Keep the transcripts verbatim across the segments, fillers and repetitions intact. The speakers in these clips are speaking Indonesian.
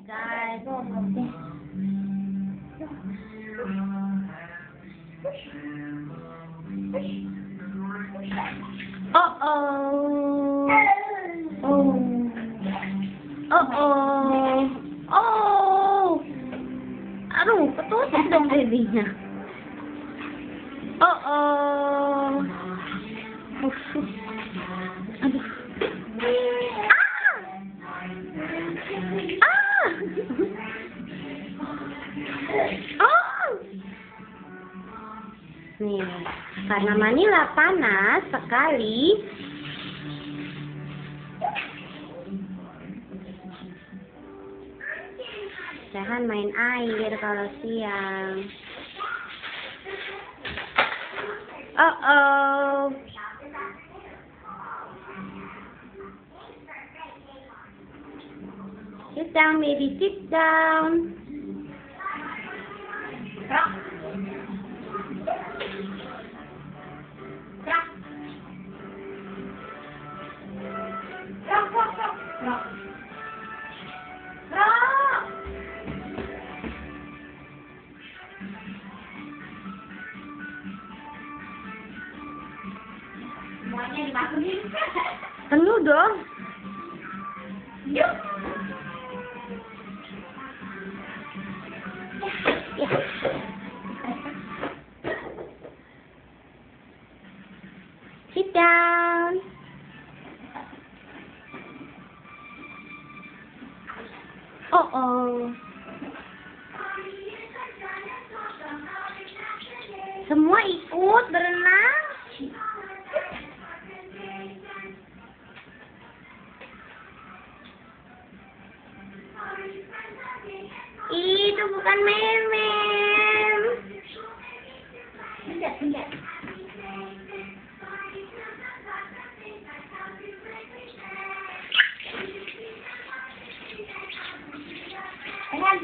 guys. Oh oh. Oh. Oh oh. Oh. Aduh, ketusuk dong babynya. Oh oh. Aduh. Oh, nih, karena Manila panas sekali, jangan main air kalau siang. Oh oh. Sit down, baby, sit down. Rock. Rock. Rock, rock, rock. Rock. Rock. Semuanya dimasukin. Penuh dong. Yuk. Ya. Sit down. Oh oh. Semua ikut berenang. Itu bukan meme. Bentar, bentar. Ehan.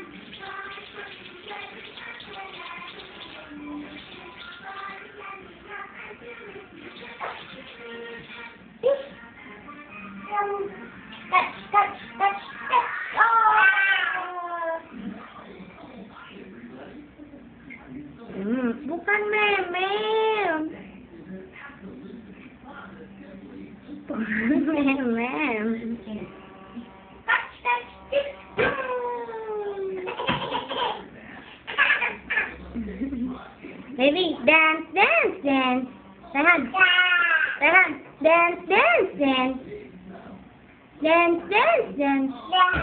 Touch, touch, touch, touch. Oh. Hmm, bukan meme. Bukan meme. Touch, touch, touch. Baby, dance, dance, dance. Rehan, Rehan, dance, dance, dance. Dance, dance, dance.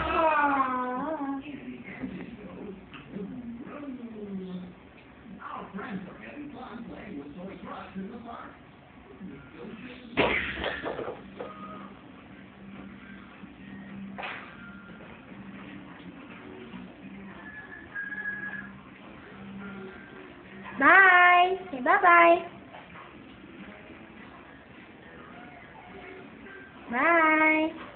Bye. Say bye-bye. Bye.